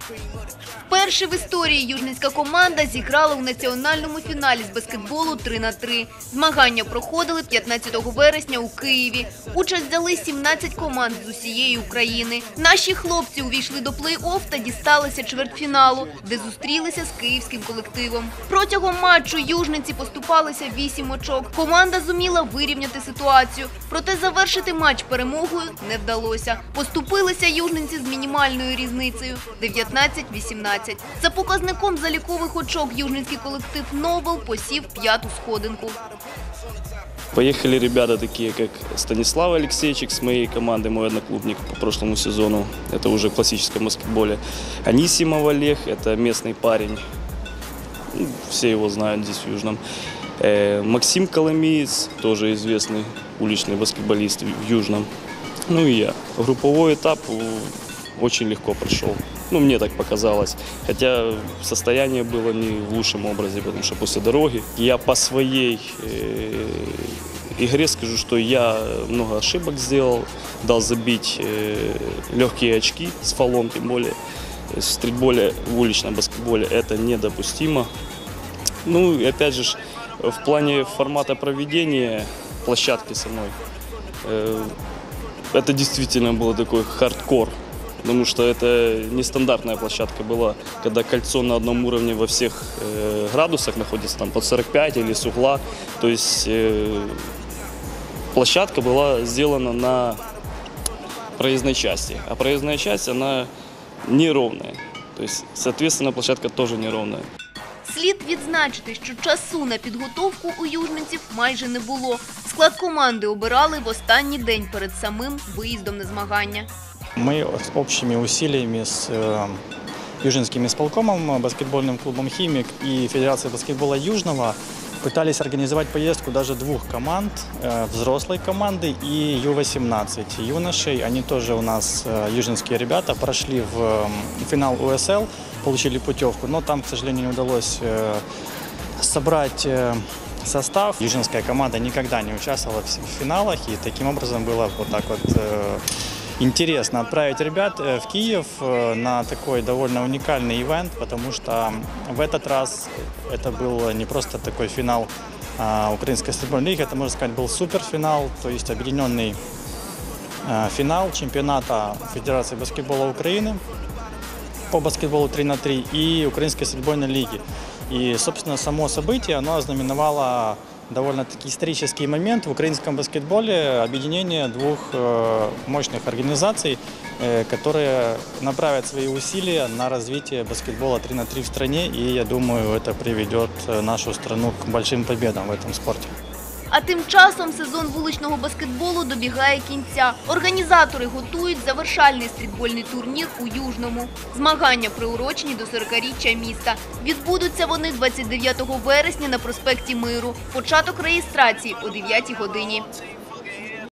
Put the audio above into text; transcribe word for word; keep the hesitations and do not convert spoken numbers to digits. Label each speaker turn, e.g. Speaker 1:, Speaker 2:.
Speaker 1: Вперше в історії южненська команда зіграла у національному фіналі з баскетболу три на три. Змагання проходили п'ятнадцятого вересня у Києві. Участь взяли сімнадцять команд з усієї України. Наші хлопці увійшли до плей-офф та дісталися чвертьфіналу, де зустрілися з київським колективом. Протягом матчу южненці поступалися вісім очок. Команда зуміла вирівняти ситуацію, проте завершити матч перемогою не вдалося. Поступилися южненці з мінімальною різницею – дев'ятнадцять вісімнадцять. За показником залікових очок южненський колектив «Нобел» посів п'яту сходинку.
Speaker 2: Поехали ребята такие, как Станислав Алексейчик с моей команды, мой одноклубник по прошлому сезону. Это уже в классическом баскетболе. Анисимов Олег, это местный парень. Все его знают здесь в Южном. Максим Коломиец, тоже известный уличный баскетболист в Южном. Ну и я. Групповой этап очень легко прошел. Ну, мне так показалось. Хотя состояние было не в лучшем образе, потому что после дороги. Я по своей э, игре скажу, что я много ошибок сделал. Дал забить э, легкие очки с фолом, тем более в стритболе, в уличном баскетболе это недопустимо. Ну, и опять же, в плане формата проведения площадки самой, э, это действительно был такой хардкор. Потому что это нестандартная площадка была, когда кольцо на одном уровне во всех э, градусах находится, там под сорок пять или с угла. То есть э, площадка была сделана на проездной части, а проездная часть, она неровная. То есть, соответственно, площадка тоже неровная.
Speaker 1: Слід відзначити, що часу на підготовку у южненців майже не було. Склад команди обирали в останній день перед самим виїздом на змагання.
Speaker 3: Мы с общими усилиями с э, Южненским исполкомом, баскетбольным клубом «Химик» и Федерацией баскетбола Южного пытались организовать поездку даже двух команд, э, взрослой команды и ю восемнадцать юношей. Они тоже у нас, э, южненские ребята, прошли в э, финал у эс эл, получили путевку, но там, к сожалению, не удалось э, собрать э, состав. Южненская команда никогда не участвовала в финалах, и таким образом было вот так вот э, интересно отправить ребят в Киев на такой довольно уникальный ивент, потому что в этот раз это был не просто такой финал украинской стритбольной лиги, это, можно сказать, был суперфинал, то есть объединенный финал чемпионата Федерации баскетбола Украины по баскетболу три на три и Украинской стритбольной лиги. И, собственно, само событие, оно ознаменовало довольно-таки исторический момент в украинском баскетболе, объединение двух э, мощных организаций, э, которые направят свои усилия на развитие баскетбола три на три в стране, и я думаю, это приведет нашу страну к большим победам в этом спорте.
Speaker 1: А тим часом сезон вуличного баскетболу добігає кінця. Організатори готують завершальний стрітбольний турнір у Южному. Змагання приурочені до сорокаріччя міста. Відбудуться вони двадцять дев'ятого вересня на проспекті Миру. Початок реєстрації о дев'ятій годині.